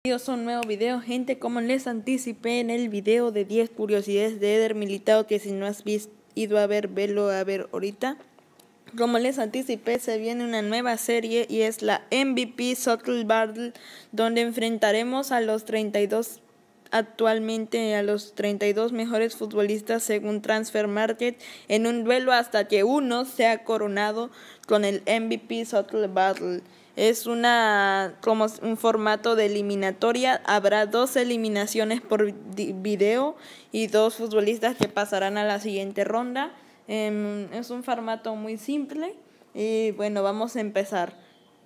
Bienvenidos a un nuevo video, gente. Como les anticipé en el video de 10 curiosidades de Eder Militao, que si no has ido a ver, velo a ver ahorita. Como les anticipé, se viene una nueva serie y es la MVP Soccer Battle, donde enfrentaremos a los 32 mejores futbolistas según Transfer Market en un duelo hasta que uno sea coronado con el MVP Soccer Battle. Es como un formato de eliminatoria. Habrá 2 eliminaciones por video y 2 futbolistas que pasarán a la siguiente ronda. Es un formato muy simple y bueno, vamos a empezar.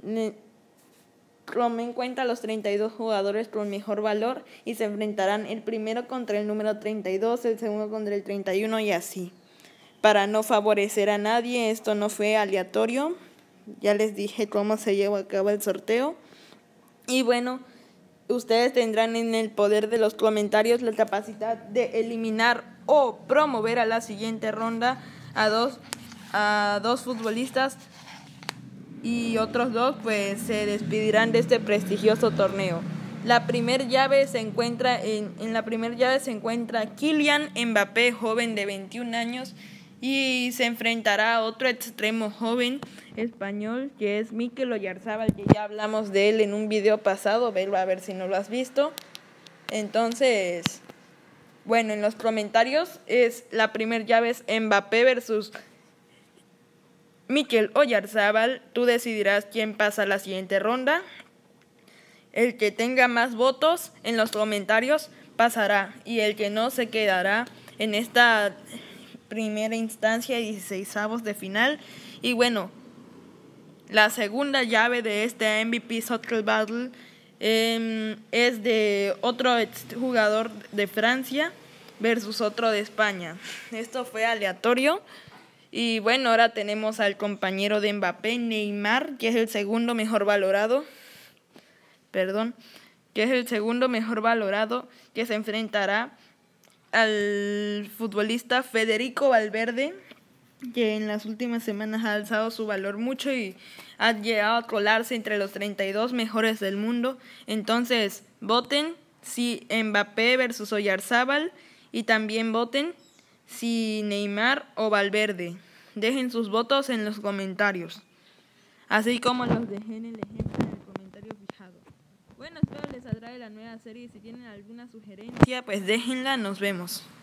Tome en cuenta los 32 jugadores con mejor valor y se enfrentarán el primero contra el número 32, el segundo contra el 31 y así. Para no favorecer a nadie, esto no fue aleatorio. Ya les dije cómo se llevó a cabo el sorteo. Y bueno, ustedes tendrán en el poder de los comentarios la capacidad de eliminar o promover a la siguiente ronda a dos futbolistas, y otros 2 pues se despedirán de este prestigioso torneo. La primera llave se encuentra en la primera llave se encuentra Kylian Mbappé, joven de 21 años, y se enfrentará a otro extremo joven español que es Mikel Oyarzabal, que ya hablamos de él en un video pasado. Velo a ver si no lo has visto. Entonces, bueno, en los comentarios la primera llave es Mbappé versus Mikel Oyarzabal. Tú decidirás quién pasa a la siguiente ronda. El que tenga más votos en los comentarios pasará, y el que no se quedará en esta primera instancia, 16avos de final. Y bueno, la segunda llave de este MVP Soccer Battle es de otro jugador de Francia versus otro de España. Esto fue aleatorio. Y bueno, ahora tenemos al compañero de Mbappé, Neymar, que es el segundo mejor valorado. Que se enfrentará al futbolista Federico Valverde, que en las últimas semanas ha alzado su valor mucho y ha llegado a colarse entre los 32 mejores del mundo. Entonces, voten si Mbappé versus Oyarzabal, y también voten si Neymar o Valverde. Dejen sus votos en los comentarios, así como los dejé en el ejemplo en el comentario fijado. Bueno, espero les agrade la nueva serie. Si tienen alguna sugerencia, pues déjenla. Nos vemos.